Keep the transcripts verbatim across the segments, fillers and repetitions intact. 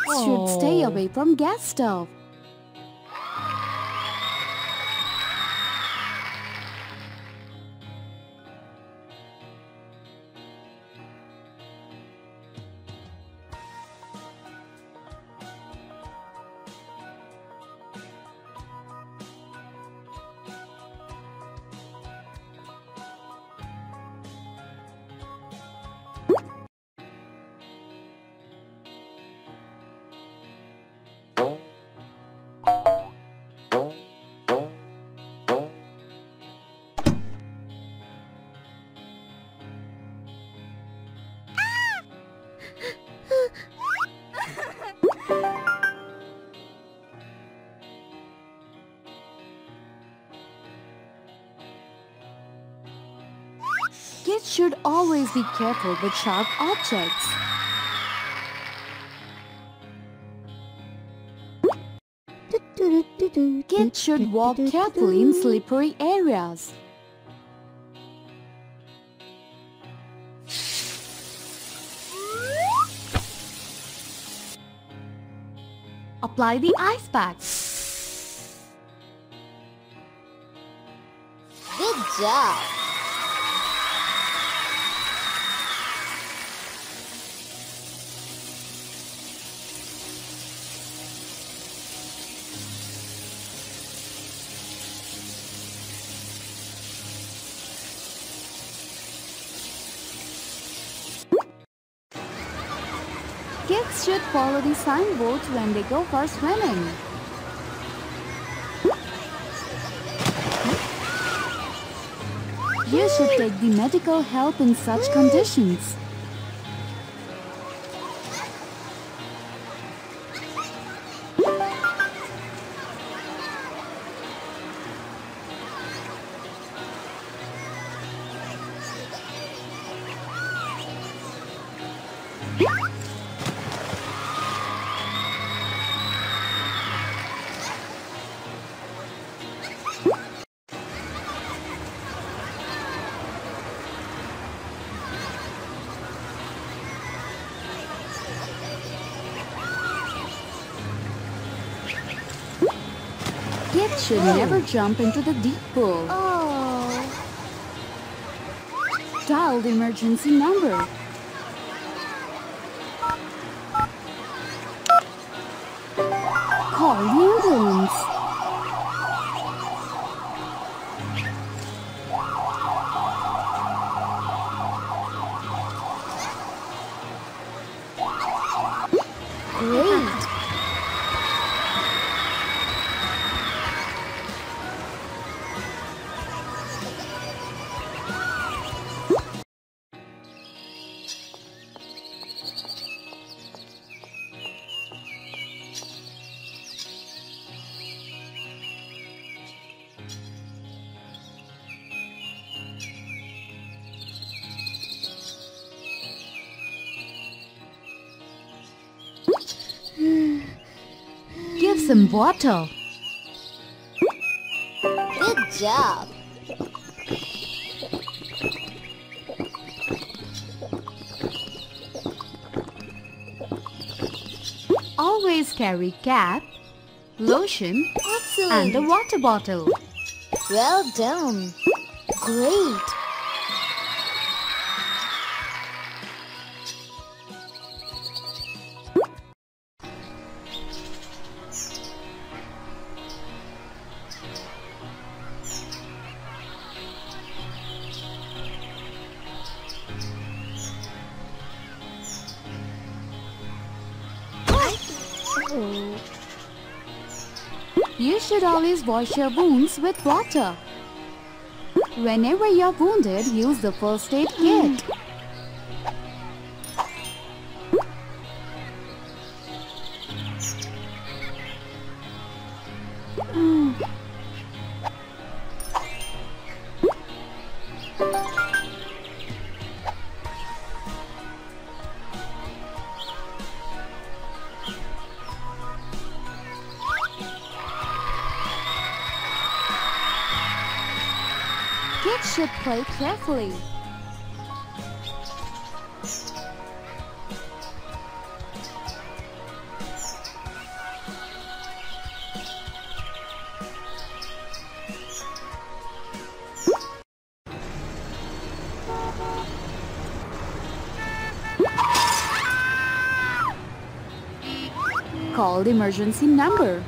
Kids should stay away from gas stove. Kids should always be careful with sharp objects. Kids should walk carefully in slippery areas. Apply the ice pack. Good job! Kids should follow the signboards when they go for swimming. You should take the medical help in such conditions. Kids should never jump into the deep pool. Oh. Dial the emergency number. Call the ambulance. Great! Give some water. Good job! Always carry cap, lotion, Excellent! and a water bottle. Well done! Great! You should always wash your wounds with water. Whenever you're wounded, use the first aid kit. Kids should play carefully. Call the emergency number.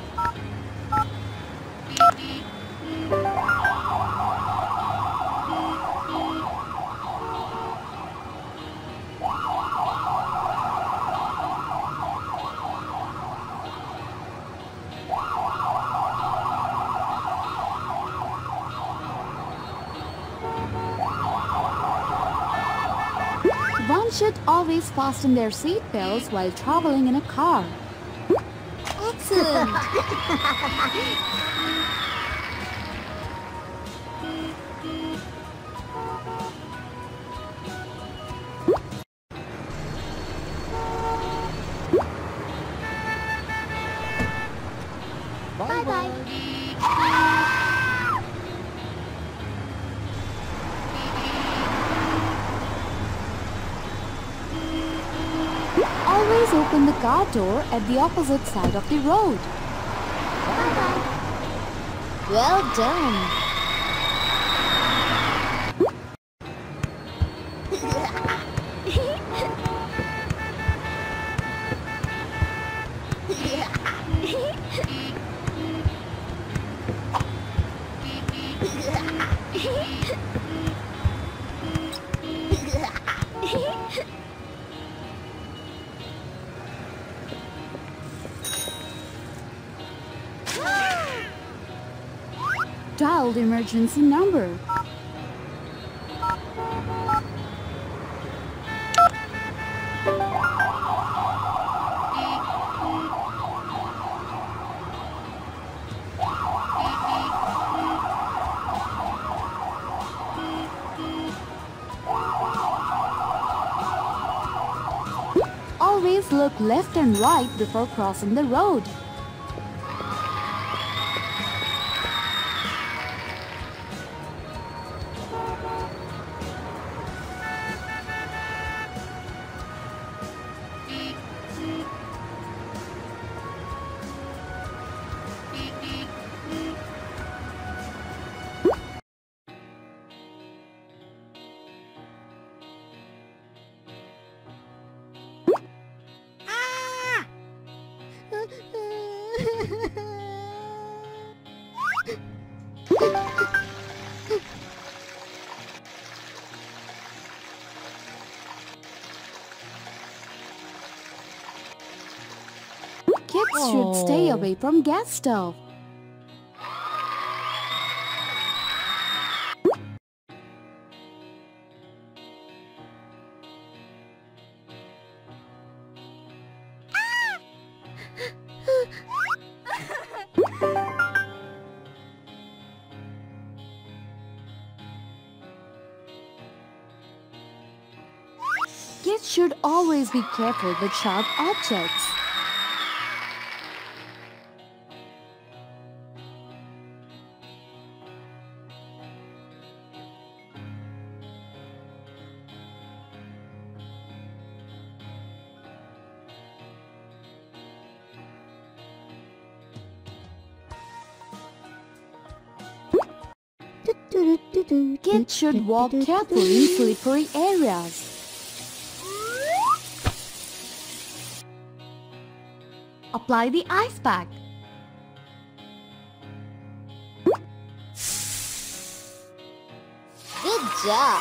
One should always fasten their seat belts while traveling in a car. Excellent. Bye-bye. Always open the car door at the opposite side of the road. Bye-bye. Well done. Dial the emergency number. Always look left and right before crossing the road. Kids should stay away from gas stove. Kids should always be careful with sharp objects. Kids should walk carefully in slippery areas. Apply the ice pack. Good job.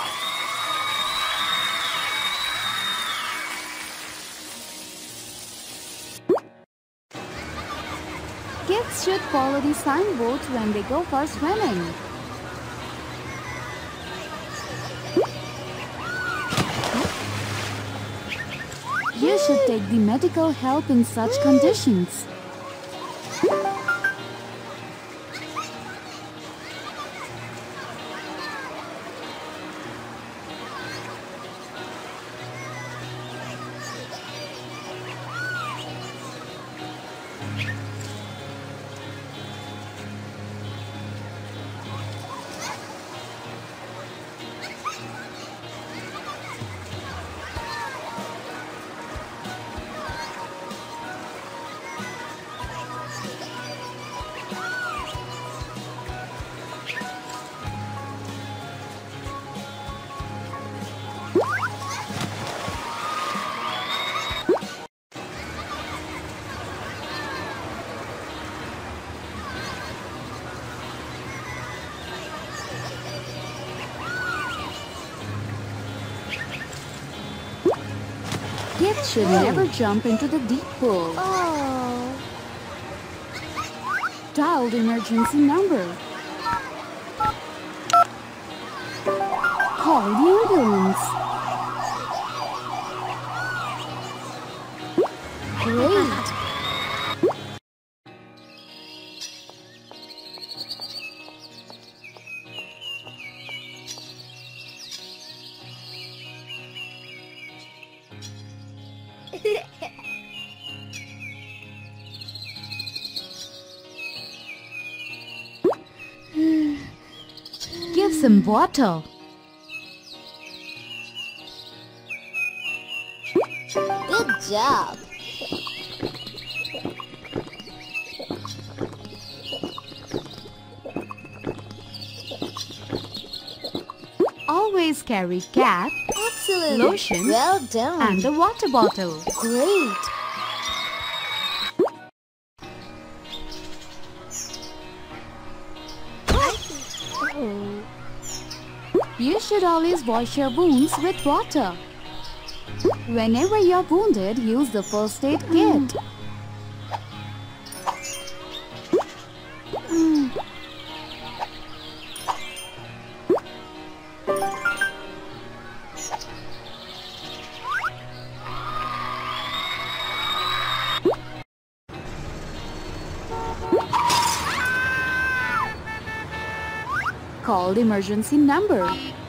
Kids should follow the signboards when they go for swimming. You should take the medical help in such conditions. Kids should never jump into the deep pool. Oh. Dial the emergency number. Call the ambulance. Great. Give some water. Good job. Always carry cap, Excellent. lotion, Well done. and a water bottle. Great. Oh. You should always wash your wounds with water. Whenever you're wounded, use the first aid kit. Call the emergency number.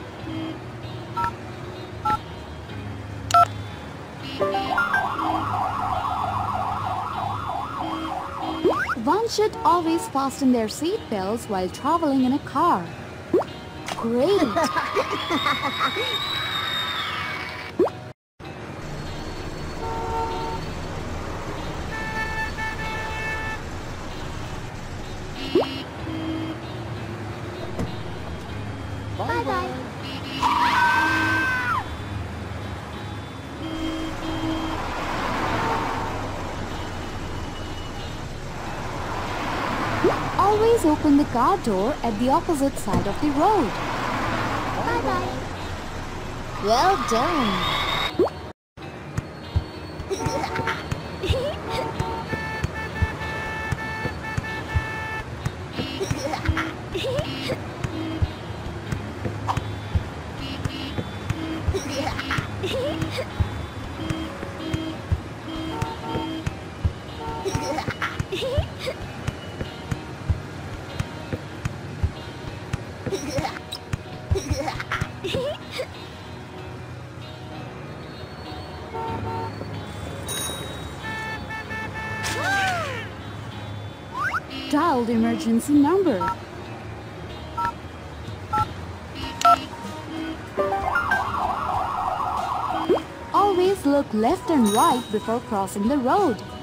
One should always fasten their seat belts while traveling in a car. Great. Bye-bye. Always open the car door at the opposite side of the road. Bye-bye. Well done. Dial the emergency number. Always look left and right before crossing the road.